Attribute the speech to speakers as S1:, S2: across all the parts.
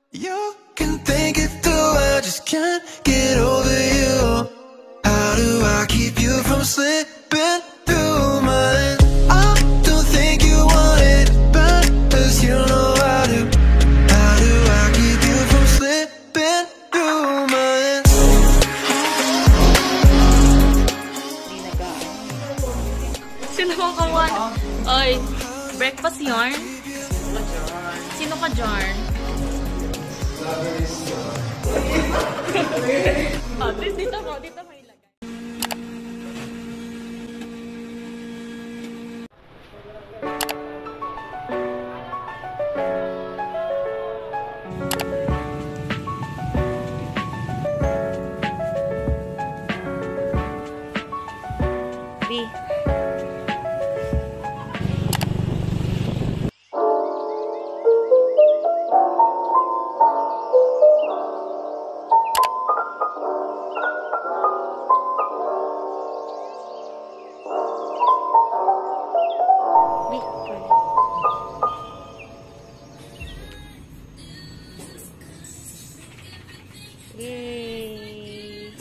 S1: You can think it through, I just can't get over you. How do I keep you from slipping through mine? I don't think you want it bad, cause you know I do. How do I keep you from slipping through mine?
S2: Sino kong kawan? Oy, breakfast yarn? Sino ka, Jarn? Oh, dito may ilagay. B. Yay!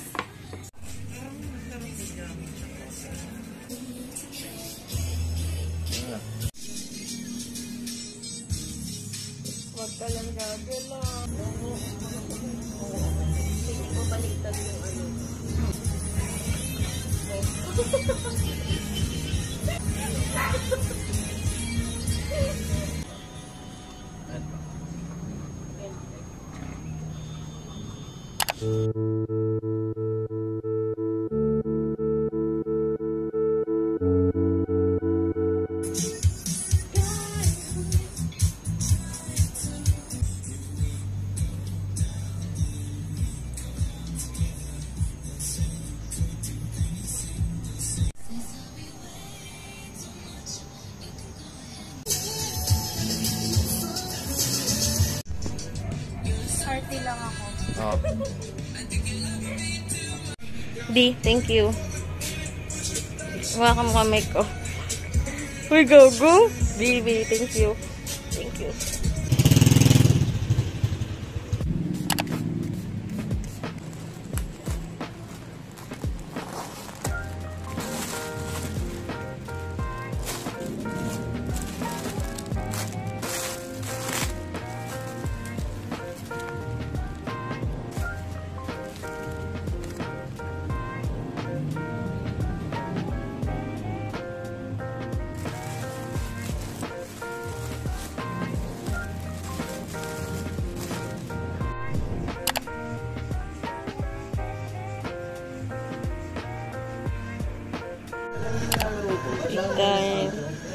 S2: Wag ka lang gagala. Hindi ko baliktad yung ano. Party lang ako.
S3: Oh.
S2: D, thank you. Welcome kamay ko. We go. Baby, thank you. Thank you. Guys.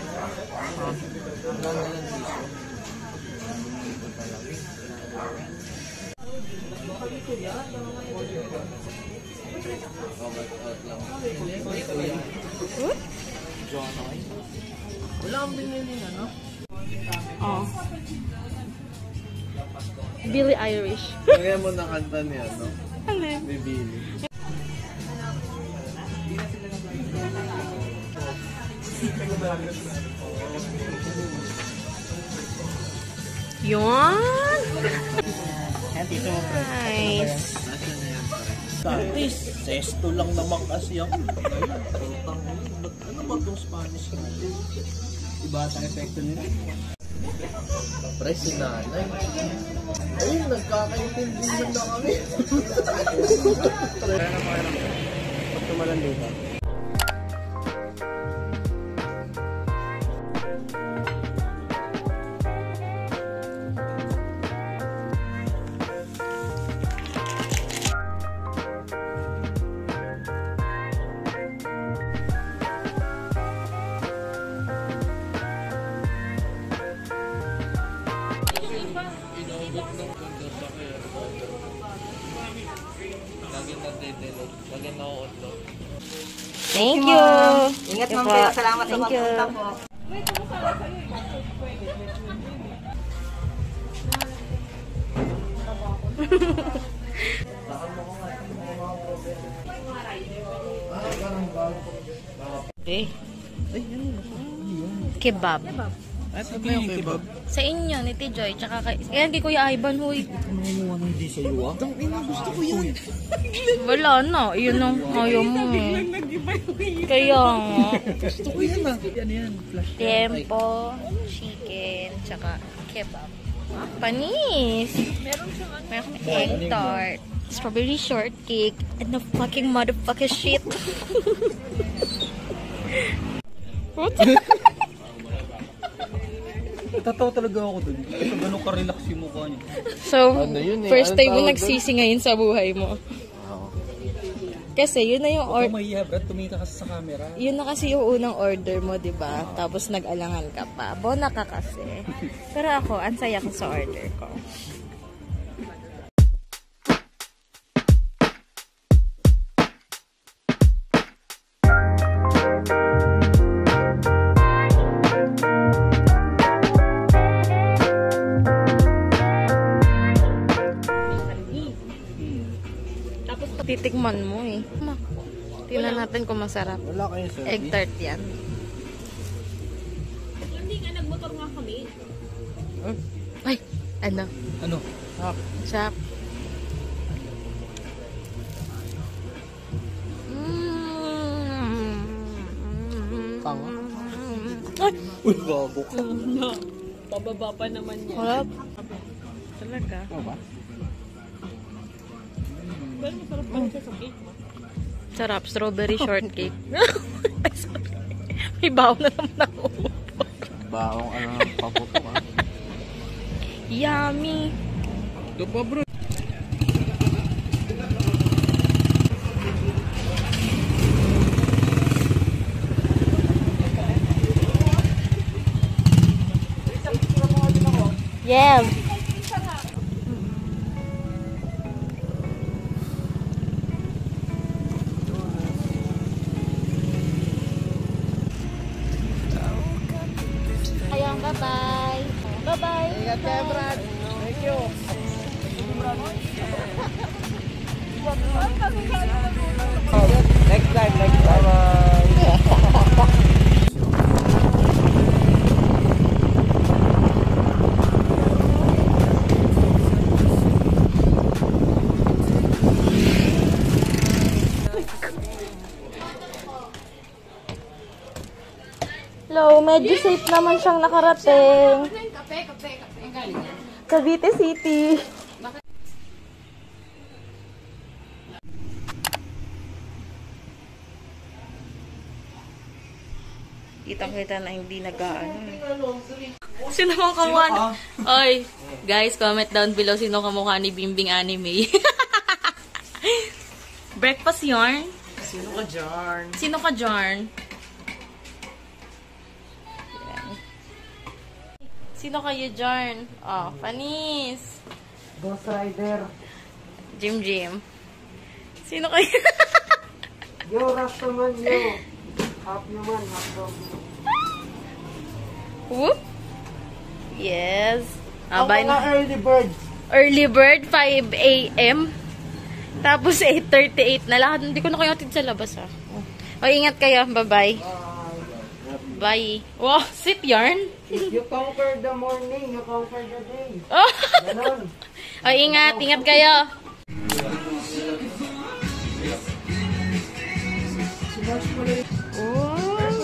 S3: Wala akong binili ano?
S2: Oh. Billie Irish.
S3: Kaya mo nakanta niya, no?
S2: Alin?
S3: May Billy.
S2: Yun! Nice.
S3: Dati, sesto lang naman kasi ako. Ano ba itong Spanish natin? Iba ata epekto nila. Pre, si nanay. Ayun, nagkakaintindihan na kami. Kaya naman lang. Pag tumalan dito.
S2: Thank you.
S4: Ingat ma'am kayo. Salamat sa pagpunta po.
S2: Okay. Kebab.
S3: Ito ba yung kebab?
S2: Sa inyo, ni Joy, tsaka kay... Ayan, kay Kuya Ivan, huy.
S3: Ano mo ano hindi sa'yo ah? Gusto ko yan.
S2: Wala na. Yun ang ayaw mo eh. Kaya nga.
S3: Gusto ko yan ah. Ano yan? Flash.
S2: Tempo, chicken, tsaka kebab. Panis! Meron kami egg tart, strawberry shortcake, and the fucking motherfucking shit. What?
S3: Tatawa talaga ako dun. Ito gano'n ka-relax yung mukha niya.
S2: So, first time mo nagsisi ngayon sa buhay mo. Kasi yun na yung
S3: Huwag ka mahiya, Brad. Tumingin ka kasi sa camera.
S2: yun na kasi yung unang order mo, di ba? Tapos nag-alangan ka pa. Bona ka kasi. Pero ako, ang saya ko sa order ko. Tapos titikman mo eh. Tingnan natin kung masarap.
S3: Wala kayong service.
S2: Egg tart yan.
S4: Hindi nga, nagmotor nga kami.
S2: Ay, ano?
S3: Ano?
S2: Chap.
S3: Tanga.
S2: Ay!
S3: Uy, bago ka.
S4: Pababa pa naman yan.
S2: Harap. Talaga.
S3: Ano ba?
S4: Pero masarap pa siya sa cake mo.
S2: Sarap. Strawberry shortcake. Ay, sorry. May baon na naman ako.
S3: Baong ano, paputo ka.
S2: Yummy.
S3: Ito pa bro.
S2: Yeah. Ayun, bye-bye. Bye-bye.
S3: Ingat kayo, Brad. Thank you. Next time. Bye-bye.
S2: Hello, medyo safe naman siyang nakarating. Cavite City. Kitang-kita na hindi nag-aano. Sino mong kamukha ni... Oy, guys, comment down below sino kamukha ni Bimbing Anime. Breakfast yarn?
S3: Sino ka dyan?
S2: Sino ka, Jarn? Sino kayo, Jarn? Oh, Panis.
S3: Ghost Rider.
S2: Jim. Sino kayo?
S3: Yo, Rastaman, yo. Half human, half dog.
S2: Whoop. Yes. Ah, bye na.
S3: Early bird.
S2: Early bird, 5 a.m. Tapos 8:38 na lahat. Hindi ko na kayo atid sa labas, ha. O, ingat kayo. Bye-bye. Bye. Wow, sip yarn.
S3: You conquer the morning, you conquer the day.
S2: Oh.
S3: Ganon.
S2: O, ingat. Ingat kayo. Oh.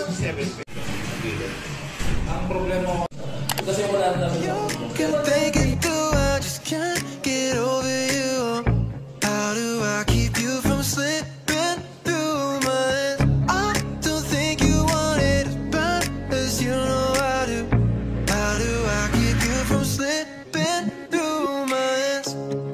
S1: Can't think it through, I just can't get over you. How do I keep you from slipping through my hands? I don't think you want it as bad as you know I do. How do I keep you from slipping through my hands?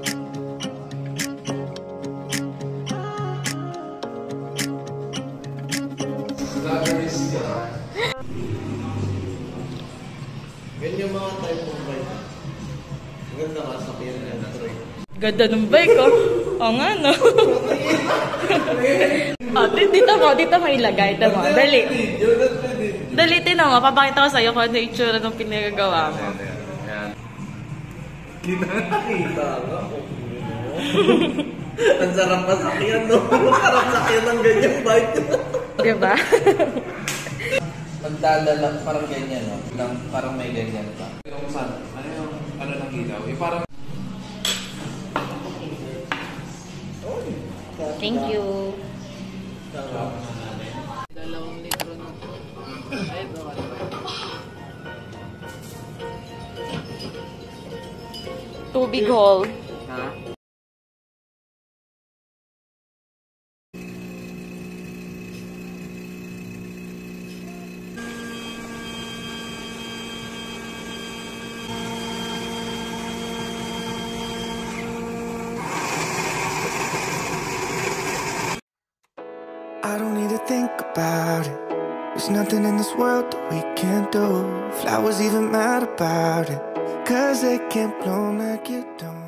S3: Ganyan yung mga type of bike. Maganda ka sa kaya na Troy.
S2: Ganda ng bike, oh. Oo nga, no? Oh, dito mo ilagay. Dito mo. Dali. Dali, tinan mo. Papakita ko sa'yo kung ano yung itsura ng pinagagawa mo.
S3: Kita nga. Ang sarap masakyan, no? Sarap sakyan ng ganyang bike.
S2: Diba?
S3: magdadala, parang ganyan, no? Parang may ganyan pa.
S5: Yung saan? Ano yung, ano ng ilaw? Yung parang
S2: Thank you.
S4: Dalawang litro na. Ay, bawal.
S2: Tubig hall.
S1: I don't need to think about it. There's nothing in this world that we can't do. Flowers even mad about it, 'cause they can't bloom like you do.